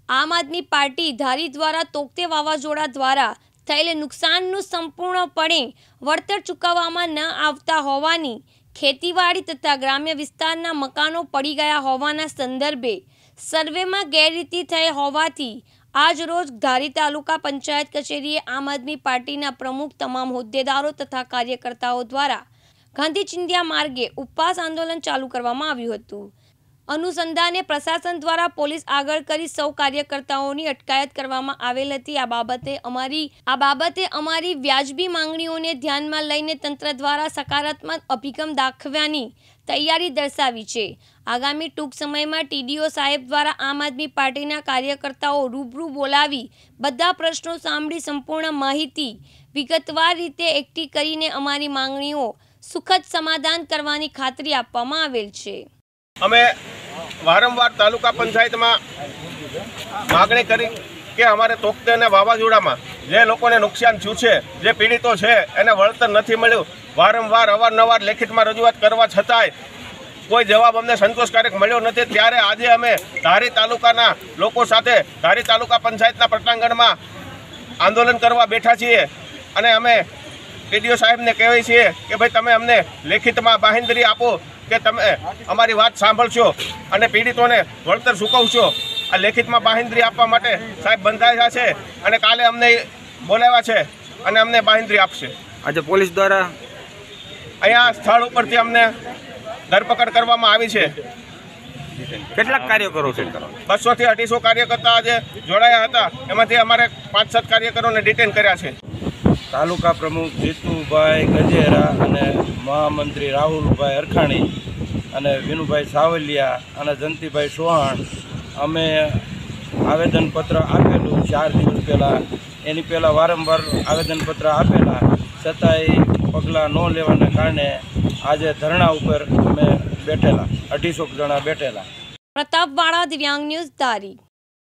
આમ આદમી પાર્ટી ધારી દ્વારા તોકતે વાવાઝોડા દ્વારા થયેલ નુકસાનનું સંપૂર્ણપણે વળતર ચૂકવવામાં ન આવતા હોવાની, ખેતીવાડી તથા ગ્રામ્ય વિસ્તારના મકાનો પડી ગયા હોવાના સંદર્ભે સર્વેમાં ગેરરીતિ થઈ હોવાથી આજ રોજ ધારી તાલુકા પંચાયત કચેરીએ આમ આદમી પાર્ટીના પ્રમુખ, તમામ હોદ્દેદારો તથા કાર્યકર્તાઓ દ્વારા ગાંધી ચિંધ્યા માર્ગે ઉપવાસ આંદોલન ચાલુ કરવામાં આવ્યું હતું। અનુસંધાને પ્રશાસન દ્વારા પોલીસ આગળ કરી સૌ કાર્યકર્તાઓની અટકાયત કરવામાં આવેલ હતી। આ બાબતે અમારી વ્યાજબી માંગણીઓને ધ્યાનમાં લઈને તંત્ર દ્વારા સકારાત્મક અભિગમ દાખવવાની તૈયારી દર્શાવી છે। આગામી ટૂંક સમયમાં ટીડીઓ સાહેબ દ્વારા આમ આદમી પાર્ટીના કાર્યકર્તાઓ રૂબરૂ બોલાવી બધા પ્રશ્નો સાંભળી સંપૂર્ણ માહિતી વિગતવાર રીતે એકઠી કરીને અમારી માંગણીઓ સુખદ સમાધાન કરવાની ખાતરી આપવામાં આવેલ છે। અમે વારંવાર તાલુકા પંચાયતમાં માગણી કરી કે અમારે તોકતે અને વાવાઝોડામાં જે લોકોને નુકસાન થયું છે, જે પીડિતો છે એને વળતર નથી મળ્યું। વારંવાર અવારનવાર લેખિતમાં રજૂઆત કરવા છતાંય કોઈ જવાબ અમને સંતોષકારક મળ્યો નથી। ત્યારે આજે અમે ધારી તાલુકાના લોકો સાથે ધારી તાલુકા પંચાયતના પટાંગણમાં આંદોલન કરવા બેઠા છીએ અને અમે ટીડીઓ સાહેબને કહેવાય છીએ કે ભાઈ તમે અમને લેખિતમાં બાંહેધરી આપો કે તમે અમારી વાત સાંભળશો અને પીડિતોને વળતર ચૂકવશો। આ લેખિતમાં બાંહેધરી આપવા માટે સાહેબ બંધાયા છે અને કાલે અમને બોલાવ્યા છે અને અમને બાંહેધરી આપશે। આજે પોલીસ દ્વારા અહીંયા સ્થળ ઉપરથી અમને ધરપકડ કરવામાં આવી છે। કેટલાક કાર્યકરો છે? 200 થી 250 કાર્યકર્તા આજે જોડાયા હતા, એમાંથી અમારે 5-7 કાર્યકરોને ડિટેન કર્યા છે। તાલુકા પ્રમુખ જીતુભાઈ ગજેરા અને મહામંત્રી રાહુલભાઈ અરખાણી અને વિનુભાઈ સાવલિયા અને જંતીભાઈ ચૌહાણ અમે આવેદનપત્ર આપેલું 4 દિવસ પહેલાં, એની પહેલાં વારંવાર આવેદનપત્ર આપેલા છતાંય પગલાં ન લેવાના કારણે આજે ધરણા ઉપર અમે બેઠેલા, 250 જણા બેઠેલા। પ્રતાપવાળા, દિવ્યાંગ ન્યૂઝ, ધારી।